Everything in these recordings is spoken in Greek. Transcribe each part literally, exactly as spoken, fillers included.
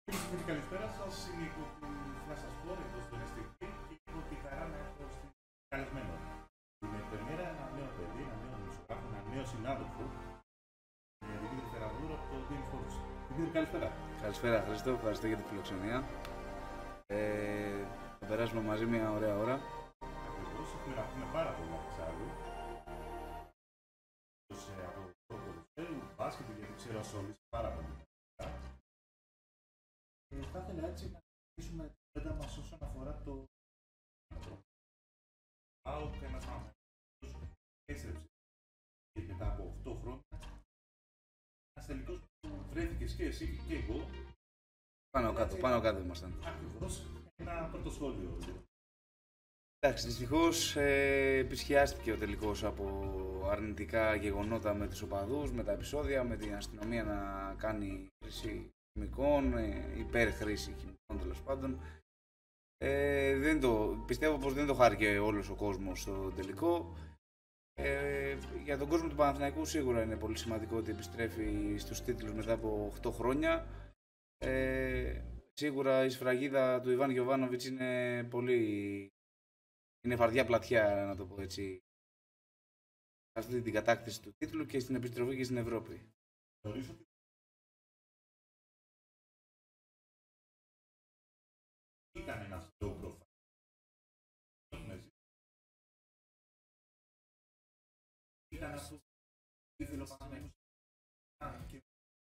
Καλησπέρα σας, είναι η κοπή Φλάσσα Σπορ εδώ στον Εστικτή και έχω τη χαρά να έχω στην καλεσμένο. Την πρεμιέρα ένα νέο παιδί, ένα νέο δημοσιογράφο, ένα νέο συνάδελφο, Δημήτρη Φεραβούρο από το Team Sports. Δημήτρη, καλησπέρα. Καλησπέρα Χρήστο, ευχαριστώ για την φιλοξενία. Ε, θα περάσουμε μαζί μια ωραία ώρα. Ακριβώς, έχουμε να πούμε πάρα πολλά εξάλλου. Από το ποδοσφαίρου, μπάσκετ, γιατί ξέρω ασχολείσαι πάρα πολύ. Ε, θα ήθελα έτσι να αρχίσουμε την πέντα μας όσον αφορά το ΑΟΚ, ένας άνθρωπος έστρεψε και μετά από οκτώ χρόνια ένας τελικός που βρέθηκες και εσύ και εγώ Πάνω κάτω, πάνω κάτω ήμασταν. Ακριβώς, ένα πρώτο σχόλιο. Εντάξει, δυστυχώς ε, επισκιάστηκε ο τελικός από αρνητικά γεγονότα με τους οπαδούς, με τα επεισόδια, με την αστυνομία να κάνει χρήση χημικών, ε, υπερχρήση χημικών τέλος πάντων. Ε, δεν το, πιστεύω πως δεν το χάρηκε όλος ο κόσμος στο τελικό. Ε, για τον κόσμο του Παναθηναϊκού σίγουρα είναι πολύ σημαντικό ότι επιστρέφει στους τίτλους μετά από οκτώ χρόνια. Ε, σίγουρα η σφραγίδα του Ιβάν Γιοβάνοβιτς είναι πολύ... είναι φαρδιά πλατιά, να το πω έτσι, αυτή την κατάκτηση του τίτλου και στην επιστροφή και στην Ευρώπη. Θεωρείς ότι ήταν ένας low profile. Ήταν αυτό που ήθελε ο Παναθηναϊκός και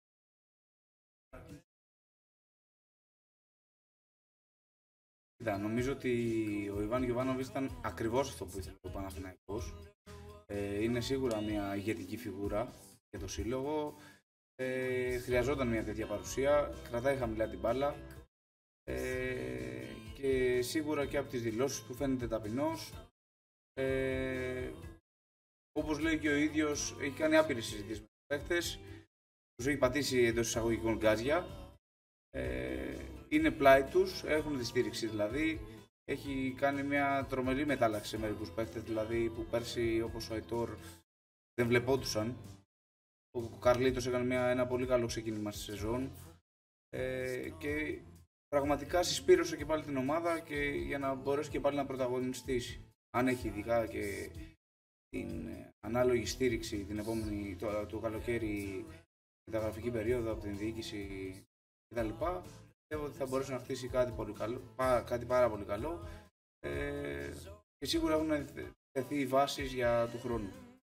Κοίτα, νομίζω ότι ο Ιβάν Γιοβάνοβιτς ήταν ακριβώς αυτό που ήθελε ο Παναθηναϊκός. Ε, είναι σίγουρα μια ηγετική φιγούρα για το σύλλογο. Ε, χρειαζόταν μια τέτοια παρουσία, κρατάει χαμηλά την μπάλα ε, και σίγουρα και από τις δηλώσεις του φαίνεται ταπεινός. Ε, όπως λέει και ο ίδιος, έχει κάνει άπειρες συζητήσεις με τους παίκτες, τους έχει πατήσει εντός εισαγωγικών γκάζια. Ε, είναι πλάι τους, έχουν τη στήριξη δηλαδή. Έχει κάνει μια τρομερή μετάλλαξη σε μερικούς παίκτες, δηλαδή που πέρσι όπως ο Αϊτόρ δεν βλεπόντουσαν. Ο Καρλίτος έκανε μια, ένα πολύ καλό ξεκίνημα στη σεζόν ε, και πραγματικά συσπήρωσε και πάλι την ομάδα και για να μπορέσει και πάλι να πρωταγωνιστήσει. Αν έχει ειδικά και την ανάλογη στήριξη την επόμενη, το, το καλοκαίρι, μεταγραφική περίοδο από την διοίκηση κτλ. Πιστεύω ότι θα μπορέσει να χτίσει κάτι, πολύ καλό, κάτι πάρα πολύ καλό ε, και σίγουρα έχουν τεθεί οι βάσεις για του χρόνου.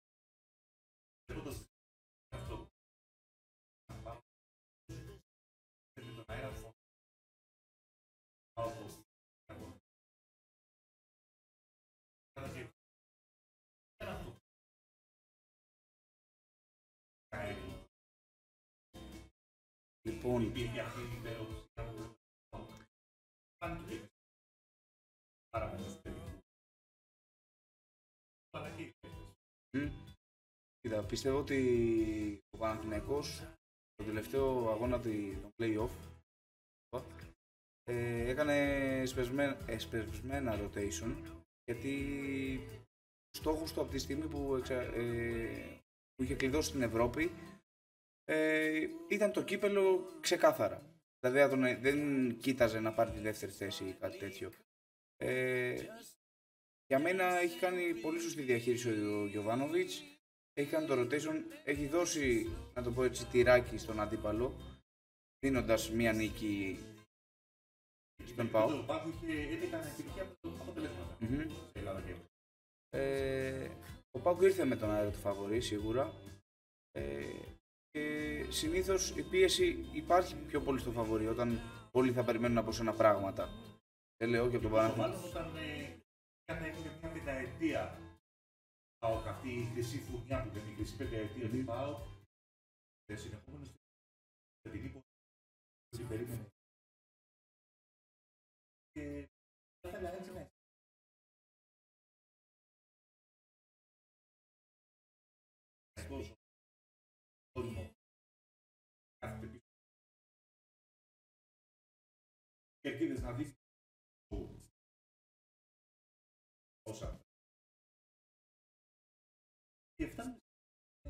Λοιπόν, υπήρχε αυτή η υπεροπιστία που πάνε του και πάρα πολύ στο τελικό. Αλλά και οι παίκτες. Κοίτα, πιστεύω ότι ο Παναθηναϊκός στο τελευταίο αγώνα των play-off ε, έκανε εσπεσμένα rotation, γιατί ο στόχος του από τη στιγμή που, εξα, ε, που είχε κλειδώσει την Ευρώπη ε, ήταν το κύπελο ξεκάθαρα. Δηλαδή τον, δεν κοίταζε να πάρει τη δεύτερη θέση ή κάτι τέτοιο. Ε, για μένα έχει κάνει πολύ σωστή διαχείριση ο Γιοβάνοβιτς. Έχει κάνει το rotation, έχει δώσει, να το πω έτσι, τυράκι στον αντίπαλο, δίνοντας μία νίκη στον ΠΑΟΚ. Ο ΠΑΟΚ είχε έντεκα επιτυχία αποτελέσματα. Ο ΠΑΟΚ ήρθε με τον αέρα του φαβορί, σίγουρα. Ε, και συνήθως η πίεση υπάρχει πιο πολύ στο φαβορί, όταν όλοι θα περιμένουν από σένα πράγματα. Δεν λέω και από τον Παναθηναϊκό. Όταν έκανε μια πενταετία ΠΑΟΚ, αυτή η χρυσή φουρνιά που δεν η χρυσή πενταετία του ΠΑΟΚ, συνεχόμενος επειδή δεν περίμενε. Και θα ήθελα έτσι να εξηγήσω κόσμο κάθεται πίσω και ελπίδες να δεις όσα και φτάνει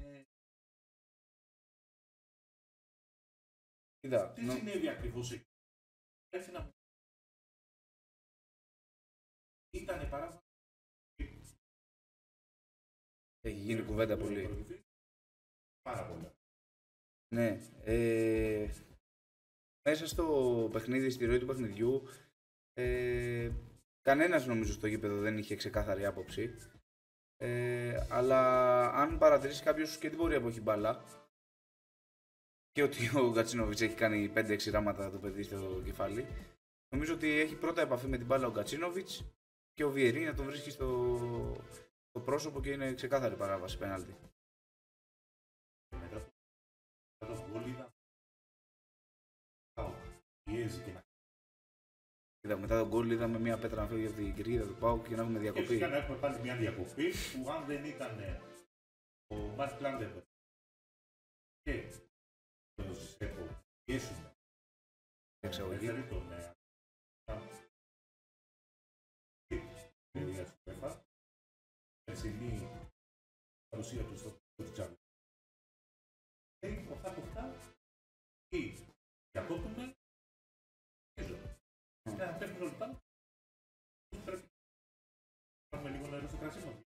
Κοίτα, τι νο... συνέβη ακριβώς εκεί. έτσι να μου ήτανε παράδοση. Έχει γίνει κουβέντα πολύ. Πάρα πολλά. Ναι. Ε, μέσα στο παιχνίδι, στη ροή του παιχνιδιού, ε, κανένας νομίζω στο γήπεδο δεν είχε ξεκάθαρη άποψη. Ε, αλλά αν παρατηρήσει κάποιος και την πορεία που έχει μπάλα και ότι ο Γκατσίνοβιτς έχει κάνει πέντε έξι ράματα το παιδί στο κεφάλι, νομίζω ότι έχει πρώτα επαφή με την μπάλα ο Γκατσίνοβιτς και ο Βιερί να τον βρίσκει στο, στο πρόσωπο και είναι ξεκάθαρη παράβαση πέναλτι. Μετά το γκολ ήταν πιέζει και να Κοίτα, μετά τον γκολ είδαμε μια πέτρα να φεύγει από την κερκίδα του ΠΑΟΚ και να έχουμε διακοπή. Και φυσικά να έχουμε πάλι μια διακοπή που αν δεν ήταν ο Μαρτ Κλάντερ και το Σέπο πιέσουμε Εξαγωγή. τον παιδιά του ΠΕΦΑ, περσινή παρουσία του στο Τσάβη. Αυτά από αυτά ή διακόπτουμε και ζω. Και να πέφτουν όλοι πάνω. Πρέπει να κάνουμε λίγο νερό στο κρασί μας.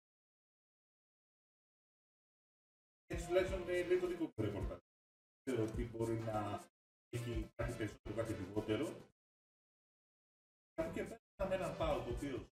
Έτσι τουλάχιστον λέει το δικό του ρεπορτάζ. Δεν ξέρω τι μπορεί να έχει κάτι περισσότερο, κάτι λιγότερο. Από και πέρα με έναν πάω το οποίο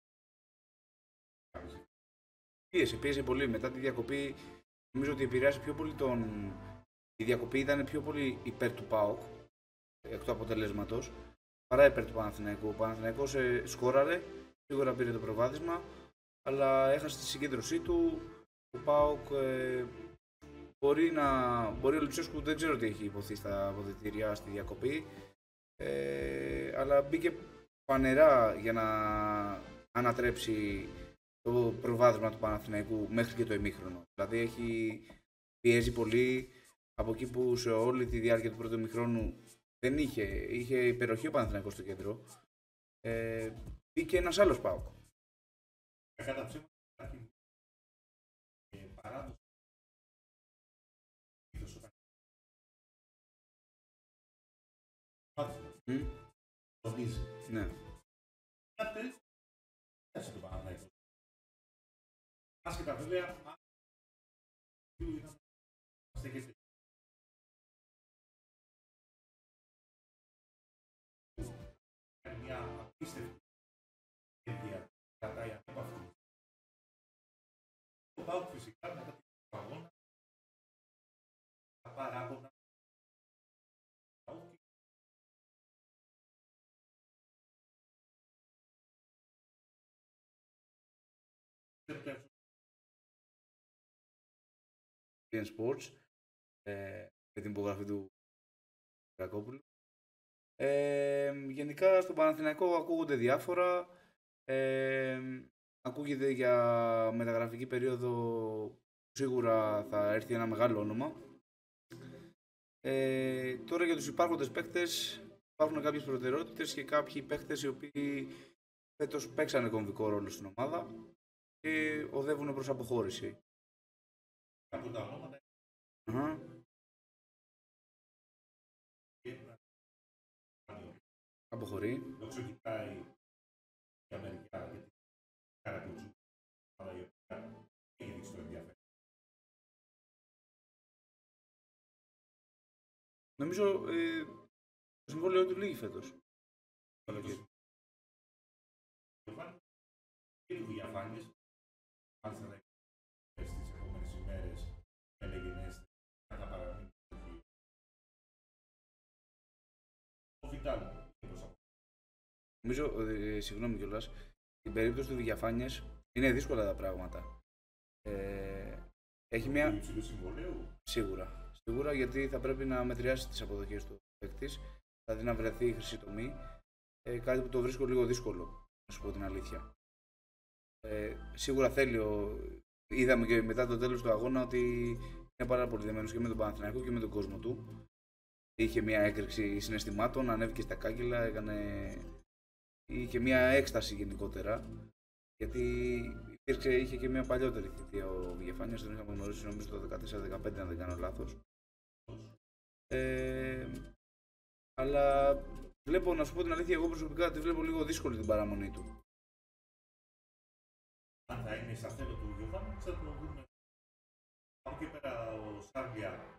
Πίεσε, πίεσε πολύ. Μετά τη διακοπή νομίζω ότι επηρεάσει πιο πολύ τον... Η διακοπή ήταν πιο πολύ υπέρ του ΠΑΟΚ εκ του αποτελέσματος παρά υπέρ του Παναθηναϊκού. Ο Παναθηναϊκός ε, σκόραρε, σίγουρα πήρε το προβάδισμα, αλλά έχασε τη συγκέντρωσή του. Ο ΠΑΟΚ ε, μπορεί να... Μπορεί ο Λουτσέσκου, δεν ξέρω τι έχει υποθεί στα αποδυτήρια στη διακοπή, ε, αλλά μπήκε πανερά για να ανατρέψει το προβάδισμα του Παναθηναϊκού μέχρι και το ημίχρονο. Δηλαδή έχει πιέζει πολύ από εκεί που σε όλη τη διάρκεια του πρώτου ημιχρόνου δεν είχε, είχε υπεροχή ο Παναθηναϊκός στο κέντρο. Ε, μπήκε ένας άλλος ΠΑΟΚ. Κατά ψέματα υπάρχει παράδοση. Τονίζει. Ναι. Κάτι έτσι το Παναθηναϊκό. Άσχετα βέβαια, αν στέκεται μια απίστευτη ενδία κρατάει ανέπαυτη. Το ΠΑΟΚ φυσικά μετά την αγώνα τα παράγωνα Sports ε, με την υπογραφή του Κακόπουλου. Ε, γενικά στον Παναθηναϊκό ακούγονται διάφορα. Ε, ακούγεται για μεταγραφική περίοδο σίγουρα θα έρθει ένα μεγάλο όνομα. Ε, τώρα για τους υπάρχοντες παίκτες υπάρχουν κάποιες προτεραιότητες και κάποιοι παίκτες οι οποίοι φέτος παίξανε κομβικό ρόλο στην ομάδα και οδεύουν προς αποχώρηση. Από τα ονόματα. Uh-huh. Αποχωρεί. Δόξα κοιτάει η Αμερικά γιατί καρακουτσού αλλά η οποία έχει δείξει το ενδιαφέρον. Νομίζω ε, το συμβόλαιο του λύγει φέτος. Και του διαφάνειες, μάλιστα θα έχει στις επόμενες ημέρες έλεγε νέες να παραμείνει ο Βιτάλ. Νομίζω, ε, συγγνώμη κιόλας, στην περίπτωση του διαφάνειες είναι δύσκολα τα πράγματα. Ε, έχει μια... Του υψηλού συμβολέου. Σίγουρα. Σίγουρα γιατί θα πρέπει να μετριάσει τις αποδοχές του παίκτης, δηλαδή να βρεθεί η χρυσή τομή, ε, κάτι που το βρίσκω λίγο δύσκολο, να σου πω την αλήθεια. Ε, σίγουρα θέλει, ο... είδαμε και μετά το τέλος του αγώνα ότι είναι πάρα πολύ δεμένος και με τον Παναθηναϊκό και με τον κόσμο του. Είχε μια έκρηξη συναισθημάτων, ανέβηκε στα κάγκελα, έκανε... είχε μια έκσταση γενικότερα. Γιατί υπήρξε, είχε και μια παλιότερη θητεία ο Διαφάνειας, τον είχαμε γνωρίσει νομίζω το δεκατέσσερα δεκαπέντε αν δεν κάνω λάθος. Ε, αλλά βλέπω, να σου πω την αλήθεια, εγώ προσωπικά τη βλέπω λίγο δύσκολη την παραμονή του. Αν θα είναι στα θέλω του Γιωβάνοβιτς, θα το δούμε. Από εκεί πέρα ο Σάρβια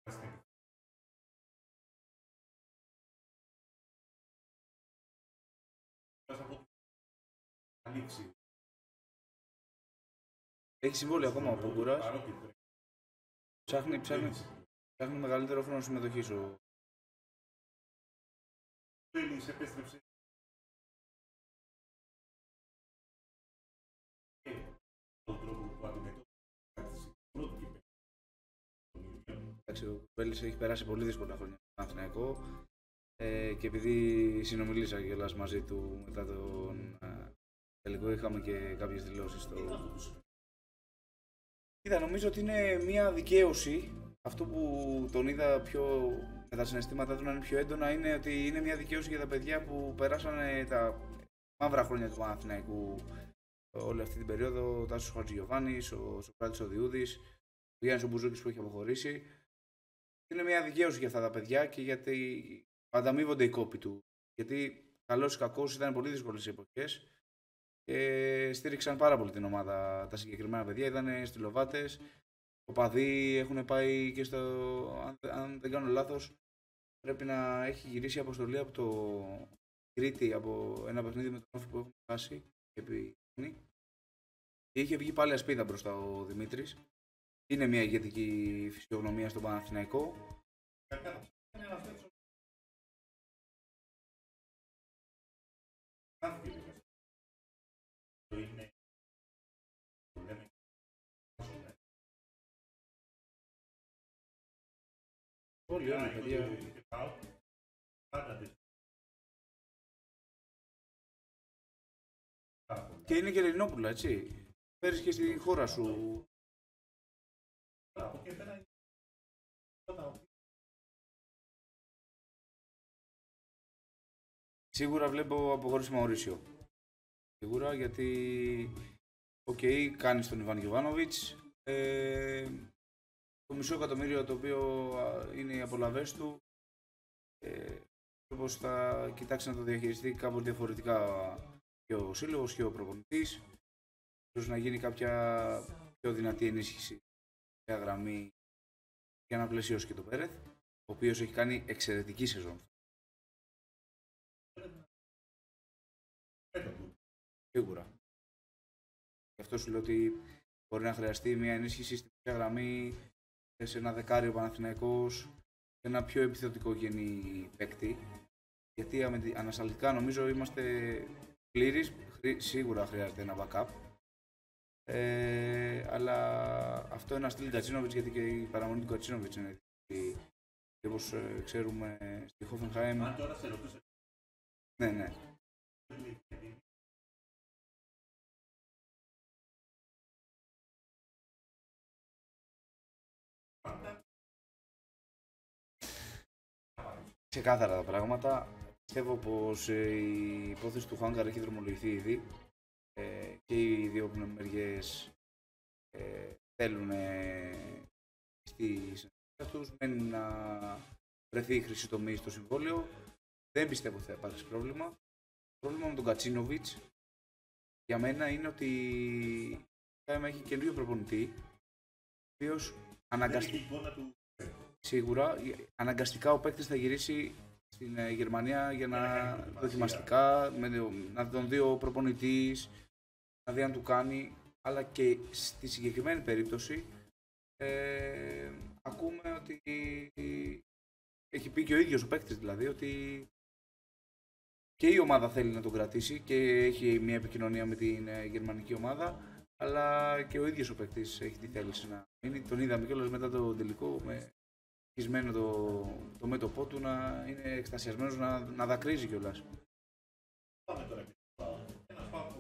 έχει συμβόλαιο ακόμα ο Πούγκουρας. Ψάχνει, ψάχνει, ψάχνει μεγαλύτερο χρόνο συμμετοχής ο Τέλης επέστρεψε τον τρόπο που αντιμετώπισε πρώτη κύπελο. Εντάξει, ο Κουβέλης έχει περάσει πολύ δύσκολα χρόνια στο Παναθηναϊκό ε, και επειδή συνομιλήσα κιόλας μαζί του μετά τον ε, τελικό, είχαμε και κάποιες δηλώσεις στο... Είδα, νομίζω ότι είναι μια δικαίωση. Αυτό που τον είδα πιο με τα συναισθήματα του να είναι πιο έντονα είναι ότι είναι μια δικαίωση για τα παιδιά που περάσανε τα μαύρα χρόνια του Παναθηναϊκού όλη αυτή την περίοδο. Ο Τάσος Χατζηγιοβάνης, ο Σοκράτης ο Διούδης, ο Γιάννης ο Μπουζούκης που έχει αποχωρήσει. Είναι μια δικαίωση για αυτά τα παιδιά και γιατί ανταμείβονται οι κόποι του. Γιατί καλός ή κακός ήταν πολύ δύσκολες οι εποχές και στήριξαν πάρα πολύ την ομάδα τα συγκεκριμένα παιδιά. Ήταν στυλοβάτες. Οι οπαδοί έχουν πάει και στο, αν, αν δεν κάνω λάθος, πρέπει να έχει γυρίσει η αποστολή από το Κρήτη, από ένα παιχνίδι με τον Όφη που έχουμε χάσει και είχε βγει πάλι ασπίδα μπροστά ο Δημήτρης. Είναι μια ηγετική φυσιογνωμία στον Παναθηναϊκό. Όλοι, όλοι, παιδιά. Και είναι και Ελληνόπουλα, έτσι. Φέρεις και στη χώρα σου. Σίγουρα βλέπω αποχώρηση Μαουρίσιο. Σίγουρα, γιατί οκ, okay, κάνεις τον Ιβάν Γιοβάνοβιτς. Ε, το μισό εκατομμύριο το οποίο είναι οι απολαβές του, ε, όπως θα κοιτάξει να το διαχειριστεί κάπως διαφορετικά και ο σύλλογος και ο προπονητής. Ίσως να γίνει κάποια πιο δυνατή ενίσχυση για γραμμή για να πλαισιώσει και τον Πέρεθ, ο οποίος έχει κάνει εξαιρετική σεζόν. Σίγουρα. Γι' αυτό σου λέω ότι μπορεί να χρειαστεί μια ενίσχυση στην γραμμή σε ένα δεκάριο Παναθηναϊκός, σε ένα πιο επιθετικό γενή παίκτη. Γιατί ανασταλτικά νομίζω είμαστε πλήρεις, σίγουρα χρειάζεται ένα backup. Ε, αλλά αυτό είναι ένα στυλ Γκατσίνοβιτς, γιατί και η παραμονή του Γκατσίνοβιτς είναι και όπως ε, ξέρουμε στη Χόφενχάιμ. Αν τώρα σε ρωτήσω. Ναι, ναι. Ξεκάθαρα τα πράγματα. Πιστεύω πως ε, η υπόθεση του Χάνγκαρ έχει δρομολογηθεί ήδη ε, και οι δύο μεριές ε, θέλουν ε, στη συνεργασία τους, μένει να βρεθεί η χρυσή τομή στο συμβόλαιο. Δεν πιστεύω ότι θα υπάρξει πρόβλημα. Το πρόβλημα με τον Γκατσίνοβιτς για μένα είναι ότι έχει καινούριο προπονητή, ο οποίος αναγκαστικά, σίγουρα, αναγκαστικά ο παίκτης θα γυρίσει στην ε, Γερμανία για να δοκιμαστικά, με, να τον δει ο προπονητής, να δει αν του κάνει, αλλά και στη συγκεκριμένη περίπτωση ε, ακούμε ότι έχει πει και ο ίδιος ο παίκτης, δηλαδή, ότι και η ομάδα θέλει να τον κρατήσει και έχει μια επικοινωνία με την ε, γερμανική ομάδα, αλλά και ο ίδιος ο παίκτης έχει τη θέληση να μείνει. Τον είδαμε κιόλας μετά το τελικό με χισμένο το, το μέτωπό του να είναι εκστασιασμένος, να, να δακρύζει κιόλας. Πάμε τώρα. Ένας πάπου.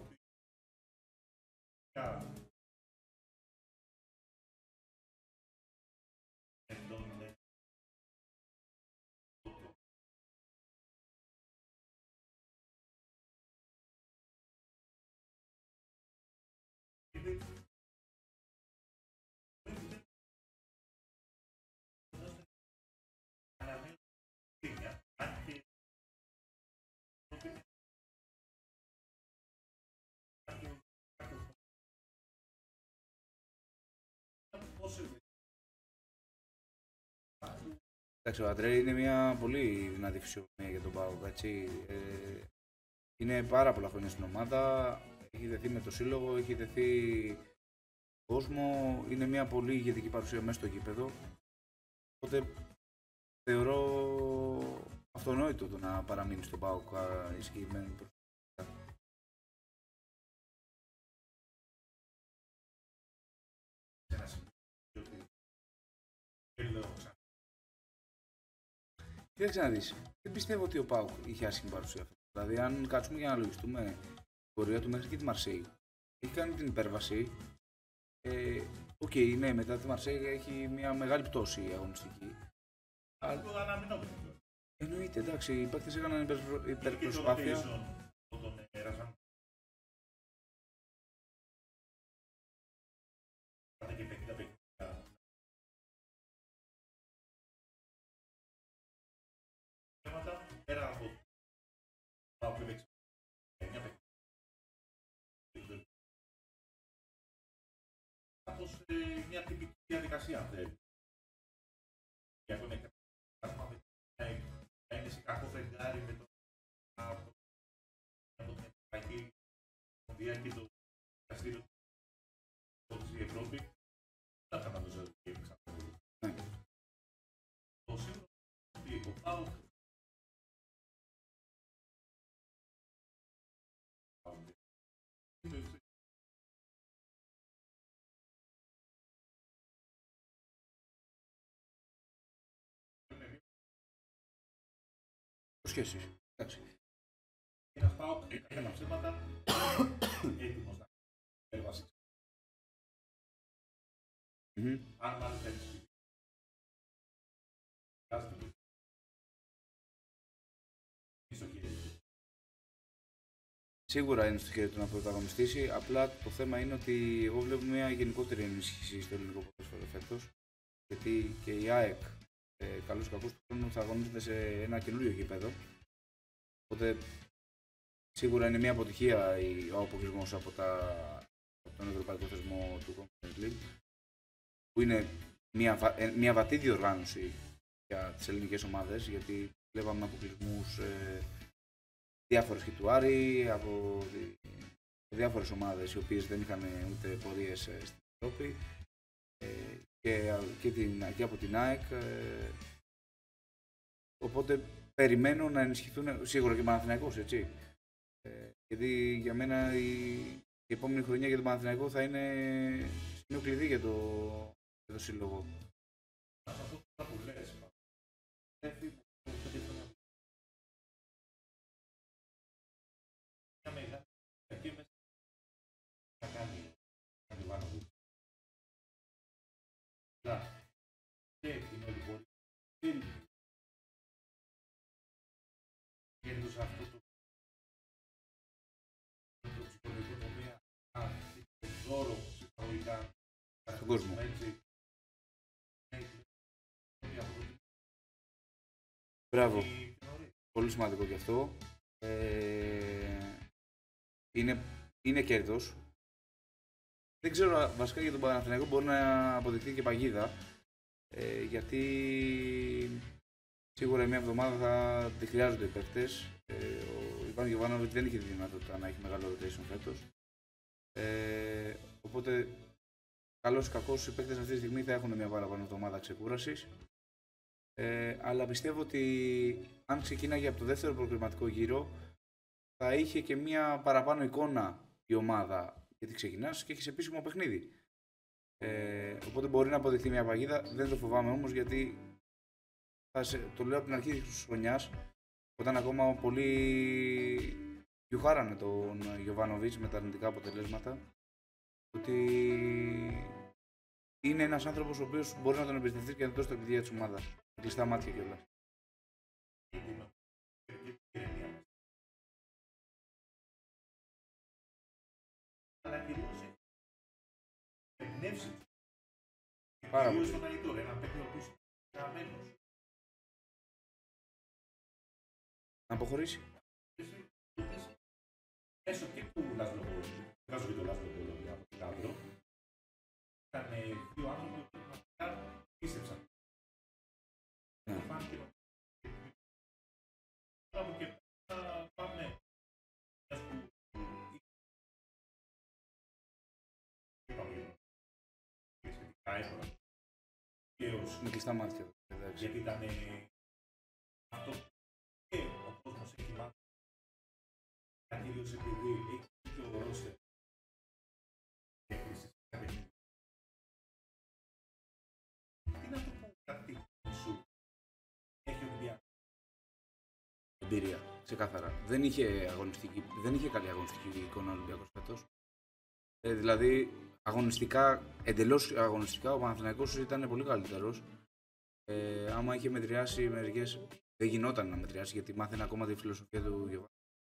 Εντάξει, ο Αντρέ είναι μια πολύ δυνατή φυσιογνωμία για τον ΠΑΟΚ, έτσι. Ε, είναι πάρα πολλά χρόνια στην ομάδα, έχει δεθεί με το σύλλογο, έχει δεθεί κόσμο, είναι μια πολύ ηγετική παρουσία μέσα στο γήπεδο. Οπότε θεωρώ αυτονόητο το να παραμείνει στον ΠΑΟΚ η συγκεκριμένη προσωπικότητα. Κοίταξε να δεις, δεν πιστεύω ότι ο ΠΑΟΚ είχε άσχημη παρουσία. Δηλαδή, αν κάτσουμε για να λογιστούμε την πορεία του μέχρι και τη Μαρσέη, έχει κάνει την υπέρβαση. Ε, Οκ, okay, ναι, μετά τη Μαρσέη έχει μια μεγάλη πτώση αγωνιστική. Αλλά... Εννοείται, εντάξει, οι παίκτες έκαναν υπερ, υπερπροσπάθεια. Πέρα από τα που έπαιξε κάπως μια τυπική διαδικασία, αν θέλει. Και αυτό είναι κάτι να είναι σε κακό φεγγάρι με το από την Ευρωπαϊκή Ομοσπονδία και το δικαστήριο της Ευρώπη. Δεν θα το ζω και εξαρτώμενο. Το σίγουρο ότι ο ΠΑΟΚ Σχέσεις. Εντάξει. Ένας ΠΑΟΚ έκανε τα ψέματα, έτοιμος να υπέρβασει. Αν μάλιστα είναι σπίτι. Κάζεται στο χέρι του. Σίγουρα είναι στο χέρι του να πρωταγωνιστήσει, απλά το θέμα είναι ότι εγώ βλέπω μια γενικότερη ενίσχυση στο ελληνικό ποδόσφαιρο φέτος. Γιατί και η ΑΕΚ, ε, καλώς ή κακώς του χρόνου, θα αγωνίζεται σε ένα καινούριο γήπεδο. Οπότε σίγουρα είναι μια αποτυχία ο αποκλεισμός από, από τον ευρωπαϊκό θεσμό του Conference League, που είναι μια, βα, μια βατή διοργάνωση για τις ελληνικές ομάδες, γιατί βλέπαμε αποκλεισμούς ε, διάφορες και του Άρη, από διάφορες ομάδες οι οποίες δεν είχαν ούτε πορείες στην Ευρώπη, ε, και, και, την, και από την ΑΕΚ. Ε, οπότε περιμένω να ενισχυθούν σίγουρα και ο Παναθηναϊκός, έτσι. Ε, γιατί για μένα η, η επόμενη χρονιά για τον Παναθηναϊκό θα είναι σημείο κλειδί για το, για το σύλλογο. Αυτό που λες, μια μεγάλη κακή μέσα να κάνει να την πάνω του. Και την όλη πόλη και εντός αυτό το το ψυχολογικό τομέα το δώρο ψυχολογικά στον κόσμο. Μπράβο. Πολύ σημαντικό και αυτό. Ε, είναι, είναι κέρδος. Δεν ξέρω βασικά για τον Παναθηναϊκό, μπορεί να αποδειχθεί και παγίδα. Ε, γιατί σίγουρα μια εβδομάδα θα τη χρειάζονται οι παίκτες. Ε, ο Ιβάν Γιοβάνοβιτς δεν είχε τη δυνατότητα να έχει μεγάλο rotation φέτος. Ε, οπότε, καλώς ή κακώς, οι παίκτες αυτή τη στιγμή θα έχουν μια παραπάνω εβδομάδα ξεκούρασης. Ε, αλλά πιστεύω ότι αν ξεκίναγε από το δεύτερο προκριματικό γύρο, θα είχε και μια παραπάνω εικόνα η ομάδα, γιατί ξεκινάς και έχεις επίσημο παιχνίδι. Ε, οπότε μπορεί να αποδειχθεί μια παγίδα, δεν το φοβάμαι όμως, γιατί θα σε, το λέω από την αρχή της χρονιάς, όταν ακόμα πολλοί γιουχάρανε τον Γιοβάνοβιτς με τα αρνητικά αποτελέσματα, ότι είναι ένας άνθρωπος ο οποίος μπορεί να τον εμπιστευτεί και να δώσει τα κλειδιά της ομάδας. Κλειστά μάτια κιόλας. Αλλά κυρίως εμπνεύσει. Πάρα κυρίως πολύ. όταν είναι τώρα, ένα παιδί ο οποίος είναι γραμμένος. Να αποχωρήσει. Μέσω και του Λάσλο, βγάζω και το Λάσλο από την Κάδρο, ήταν δύο άνθρωποι που πραγματικά πίστεψαν. Ναι. Φάνε έπρεπε. Και Με κλειστά μάτια. γιατί ήταν αυτό και ο κόσμος έχει μάθει. Κυρίως επειδή έχει και ο ρόστερ και χρήσεις κατευθύνει. Τι είναι αυτό που κατοίκει σου έχει ο Ολυμπιακός? Εμπειρία, ξεκάθαρα. Δεν είχε, αγωνιστική, δεν είχε καλή αγωνιστική εικόνα ο Ολυμπιακός φέτος. Ε, δηλαδή, αγωνιστικά, εντελώς αγωνιστικά, ο Παναθηναϊκός ήταν πολύ καλύτερος. Ε, άμα είχε μετριάσει μερικές, δεν γινόταν να μετριάσει γιατί μάθαινε ακόμα τη φιλοσοφία του Γιωβάνη.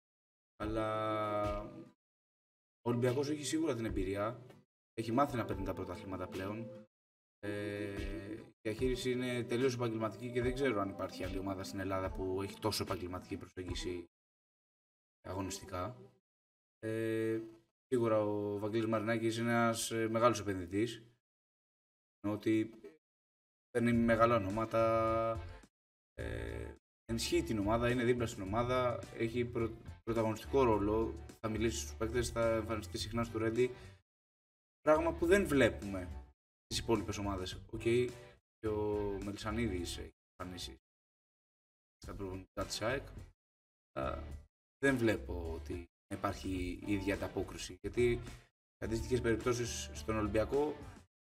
Αλλά ο Ολυμπιακός έχει σίγουρα την εμπειρία. Έχει μάθει να παίρνει τα πρωταθλήματα πλέον. Ε, η διαχείριση είναι τελείως επαγγελματική και δεν ξέρω αν υπάρχει άλλη ομάδα στην Ελλάδα που έχει τόσο επαγγελματική προσέγγιση αγωνιστικά. Ε, σίγουρα ο Βαγγέλης Μαρινάκης είναι ένας μεγάλος επενδυτής. Ότι παίρνει μεγάλα ονόματα, ε, ενισχύει την ομάδα, είναι δίπλα στην ομάδα, έχει πρω, πρωταγωνιστικό ρόλο, θα μιλήσει στους παίκτες, θα εμφανιστεί συχνά στο Ρέντι. Πράγμα που δεν βλέπουμε στις υπόλοιπες ομάδες. Οκ, okay, και ο Μελισσανίδης έχει εμφανίσει στα προγραμματικά της ΑΕΚ. Δεν βλέπω ότι υπάρχει η ίδια ανταπόκριση, γιατί σε αντίστοιχες περιπτώσεις στον Ολυμπιακό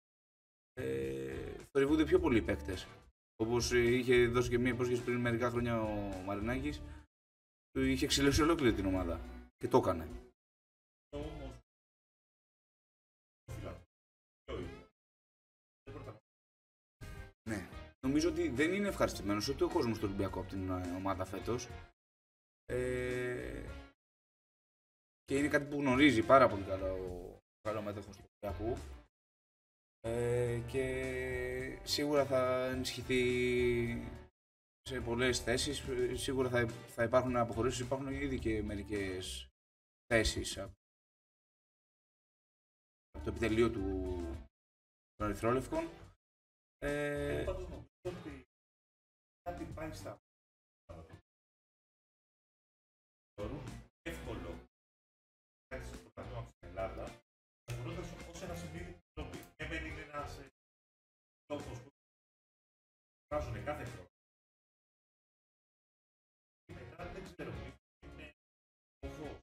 ε, θορυβούνται πιο πολλοί παίκτες. Όπως είχε δώσει και μία υπόσχεση πριν μερικά χρόνια ο Μαρινάκης, του είχε ξυλώσει ολόκληρη την ομάδα και το έκανε. Ναι, νομίζω ότι δεν είναι ευχαριστημένος ούτε ο κόσμος του Ολυμπιακού από την ομάδα φέτος. Ε, και είναι κάτι που γνωρίζει πάρα πολύ καλά ο καλό μέτοχος του Ολυμπιακού. Ε, και σίγουρα θα ενισχυθεί σε πολλές θέσεις, σίγουρα θα, θα υπάρχουν αποχωρήσεις, υπάρχουν ήδη και μερικές θέσεις από το επιτελείο του των Ερυθρόλευκων. Ε, πάντως νομίζω ότι κάτι πάει στα εύκολο κάτι στο πρωτάθλημα στην Ελλάδα, θεωρώντας ως ένα σημείο τρόπο. Και δεν είναι ένας τρόπος που βγάζουν κάθε χρόνο. Και μετά δεν ξέρω, είναι φόβο.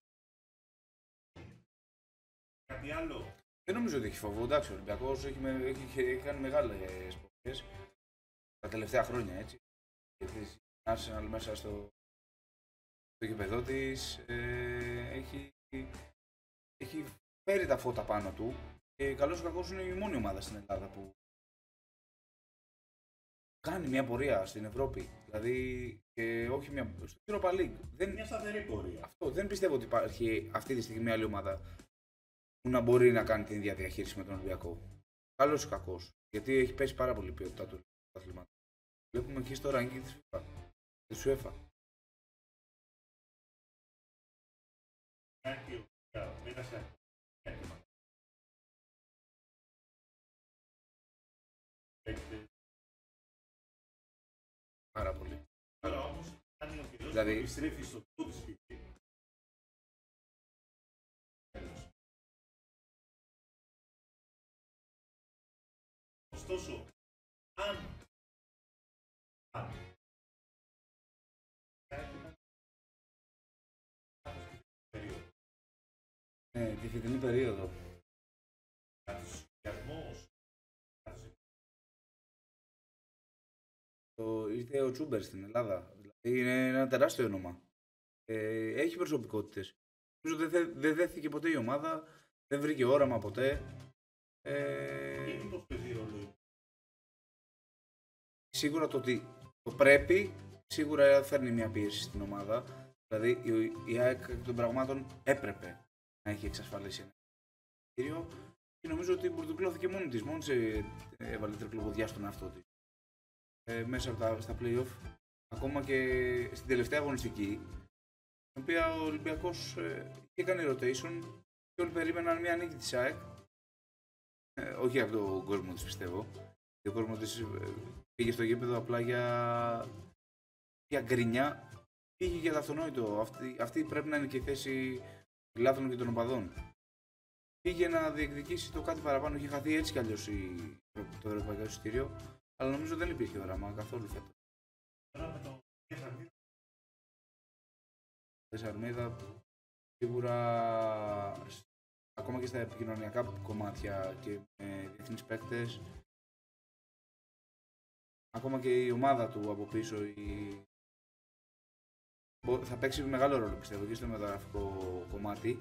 Κάτι άλλο. Δεν νομίζω ότι έχει φόβο. Εντάξει, ο Ολυμπιακός έχει, έχει, έχει κάνει μεγάλες πορείες τα τελευταία χρόνια, έτσι. Γιατί η Arsenal μέσα στο, στο γηπεδό της ε, έχει, έχει φέρει τα φώτα πάνω του και καλώς ή κακώς είναι η μόνη ομάδα στην Ελλάδα που κάνει μια πορεία στην Ευρώπη. Δηλαδή, και όχι μια. Στο Europa League. Δεν, μια σταθερή πορεία. Αυτό, δεν πιστεύω ότι υπάρχει αυτή τη στιγμή άλλη ομάδα που να μπορεί να κάνει την ίδια διαχείριση με τον Ολυμπιακό. Καλός ή κακός. Γιατί έχει πέσει πάρα πολύ η ποιότητα του αθλήματος. Βλέπουμε εκεί στο ranking της FIFA, της UEFA. Πάρα πολύ. Τώρα όμως, αν ο καιρός δηλαδή, επιστρέφει στο τούτο της σπίτι, ωστόσο, αν, αν, ναι, τη φετινή περίοδο. Το ήρθε ο Τσούμπερ στην Ελλάδα. Δηλαδή είναι ένα τεράστιο όνομα. Ε, έχει προσωπικότητες. Νομίζω δεν δε, δε δέθηκε ποτέ η ομάδα, δεν βρήκε όραμα ποτέ. Ε, τι πώς παίζει ρόλο? Σίγουρα το ότι το πρέπει, σίγουρα φέρνει μια πίεση στην ομάδα. Δηλαδή η, η ΑΕΚ εκ των πραγμάτων έπρεπε να έχει εξασφαλίσει ένα κύριο και νομίζω ότι πρωτοκλώθηκε μόνη της, μόνη της έβαλε τρικλοποδιά στον εαυτό της. Ε, μέσα από τα, στα play-off, ακόμα και στην τελευταία αγωνιστική, στην οποία ο Ολυμπιακός ε, έκανε rotation και όλοι περίμεναν μια νίκη της ΑΕΚ. Ε, όχι από τον κόσμο της, πιστεύω. Ο κόσμο της ε, πήγε στο γήπεδο απλά για, για γκρινιά, πήγε για το αυτονόητο. Αυτή, αυτή πρέπει να είναι και η θέση λάθων και των οπαδών. πήγε να διεκδικήσει το κάτι παραπάνω. Είχε χαθεί έτσι κι αλλιώς το ευρωπαϊκό εισιτήριο, αλλά νομίζω δεν υπήρχε όραμα καθόλου φέτος. Τώρα με το Θεσσαλονίδα σίγουρα ακόμα και στα επικοινωνιακά κομμάτια και με διεθνείς παίκτες, ακόμα και η ομάδα του από πίσω η... θα παίξει μεγάλο ρόλο πιστεύω και στο μεταγραφικό κομμάτι.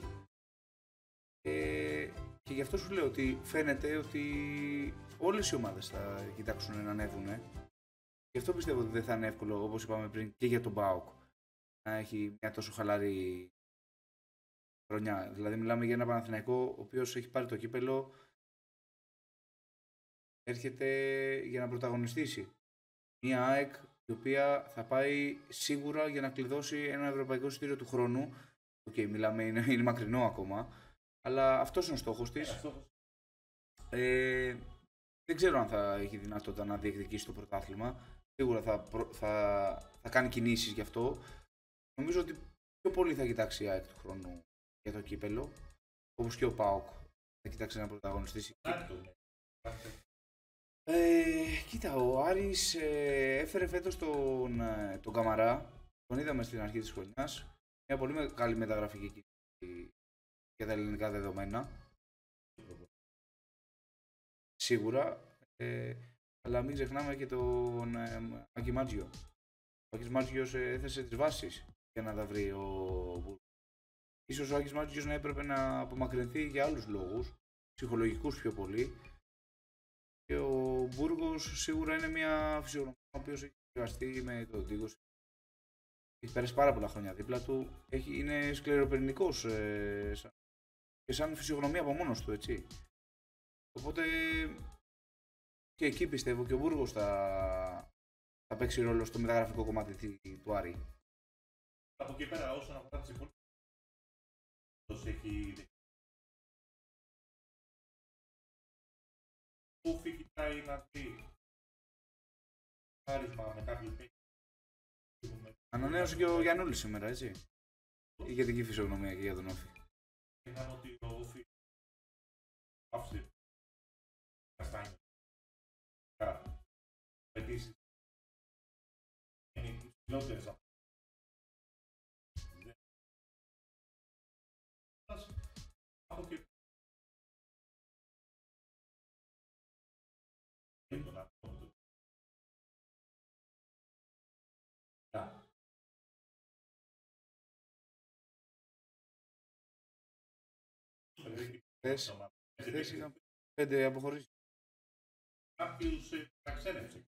Ε, και γι' αυτό σου λέω ότι φαίνεται ότι όλες οι ομάδες θα κοιτάξουν να ανέβουν. Γι' αυτό πιστεύω ότι δεν θα είναι εύκολο, όπως είπαμε πριν, και για τον ΠΑΟΚ να έχει μια τόσο χαλαρή χρονιά. Δηλαδή μιλάμε για ένα Παναθηναϊκό ο οποίος έχει πάρει το κύπελο, έρχεται για να πρωταγωνιστήσει. Μια ΑΕΚ η οποία θα πάει σίγουρα για να κλειδώσει ένα ευρωπαϊκό εισιτήριο του χρόνου. Οκ, okay, μιλάμε, είναι, είναι μακρινό ακόμα, αλλά αυτός είναι ο στόχος της. Ε, δεν ξέρω αν θα έχει δυνατότητα να διεκδικήσει το πρωτάθλημα. Σίγουρα θα, θα, θα κάνει κινήσεις γι' αυτό. Νομίζω ότι πιο πολύ θα κοιτάξει η ΑΕΚ του χρόνου για το κύπελο, όπως και ο ΠΑΟΚ θα κοιτάξει να πρωταγωνιστήσει. Ε, κοίτα, ο Άρης ε, έφερε φέτος τον, ε, τον Καμαρά, τον είδαμε στην αρχή της χρονιάς. Μια πολύ καλή μεταγραφική κίνηση για τα ελληνικά δεδομένα. Σίγουρα, ε, αλλά μην ξεχνάμε και τον ε, Άκη Μάτζιο. Ο Άκης Μάτζιος ε, έθεσε τις βάσεις για να τα βρει ο Μπούργος. Ίσως ο Άκης Μάτζιος να έπρεπε να απομακρυνθεί για άλλους λόγους, ψυχολογικούς πιο πολύ. Και ο Μπούργος σίγουρα είναι μια φυσιογνωμία ο οποίος έχει εργαστεί με τον Τίγος. Έχει περάσει πάρα πολλά χρόνια δίπλα του. Έχει, είναι σκληροπυρηνικός ε, σαν, και σαν φυσιογνωμία από μόνος του, έτσι. Οπότε και εκεί πιστεύω και ο Μπούργος θα, θα παίξει ρόλο στο μεταγραφικό κομμάτι του Άρη. Από εκεί πέρα, όσον αφορά τις υπόλοιπες, έχει... Πού φύγει να δει χάρισμα με κάποιο παίκτη. Ανανέωσε και ο Γιαννούλης σήμερα, έτσι. Η ηγετική φυσιογνωμία και για τον Όφη. Είδαμε ότι ο Όφη άφησε καστάνια. Επίσης, είναι οι ψηλότερες από από και Χθες είχαν πέντε αποχωρήσεις. Κάποιους εξέλεξε.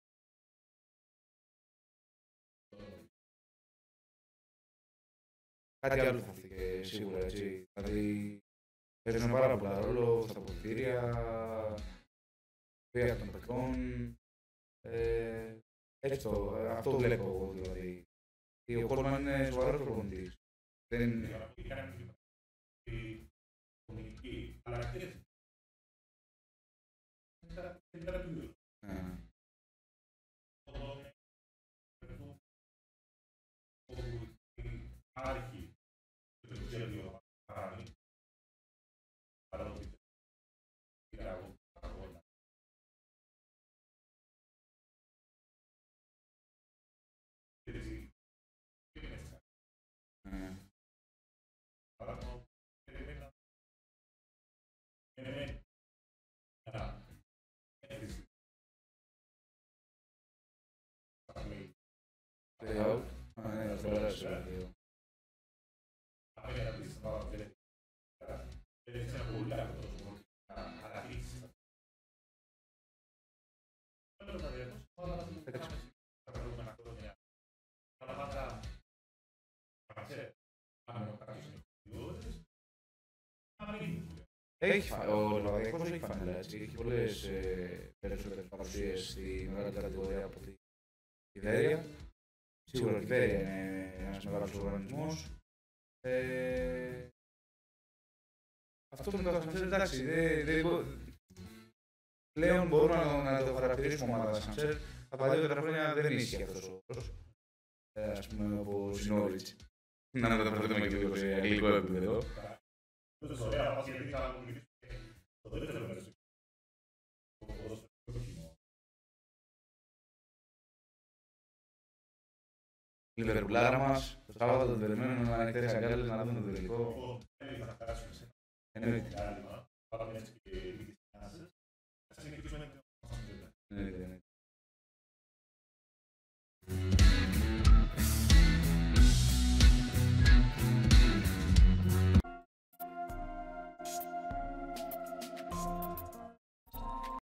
Κάτι άλλο θα έρθει σίγουρα, έτσι. Δηλαδή, παίζουν πάρα πολλά ρόλο στα αποδυτήρια, πέρα των παιχτών. Ε, έτσι το, αυτό βλέπω εγώ, δηλαδή. Ο Κόλμαν είναι σοβαρός προπονητής. Δεν... Αλλά και άρχη δεν ξέρω παράμει παρότι πήρα εγώ αγώνα. Έτσι, είναι μέσα. Παρά περιμένα είναι ένα έκθεση. Layout. Ah, ναι, αυτό είναι. Απέναντι στην ομάδα που δεν είναι ένα πολύ καλό τόσο να αναδείξεις. Τώρα θα διαβάσω όλα τα προηγούμενα χρόνια. Αλλά πάντα ξέρετε, αν κάποιος είναι ιδιότητες, να μην έχει ο Λαβαδιακός έχει φανέλα, έτσι. Έχει πολλές ε, περισσότερες παρουσίες στη μεγάλη κατηγορία από τη Κιβέρια. Σίγουρα η Κιβέρια είναι ένας μεγάλος οργανισμός. Ε, αυτό με το ασανσέρ, εντάξει, δε, δε, πλέον μπορούμε να, να το χαρακτηρίσουμε ομάδα ασανσέρ. Τα παλιότερα χρόνια δεν ίσχυε αυτός ο όρος. Ε, ας πούμε όπως η Νόριτς. Να μεταφερθούμε και λίγο σε αγγλικό επίπεδο. Ωραία, γιατί θα απομιλήσουμε Το δεύτερο μέρος. Το ποδοσφαιρικό κοινό. Η Λιβερπουλάρα μας, το Σάββατο το περιμένουν ανοιχτές αγκάλες να δουν το τελικό. Θα φτάσουμε σε Εννοείται. ένα διάλειμμα. Πάμε έτσι και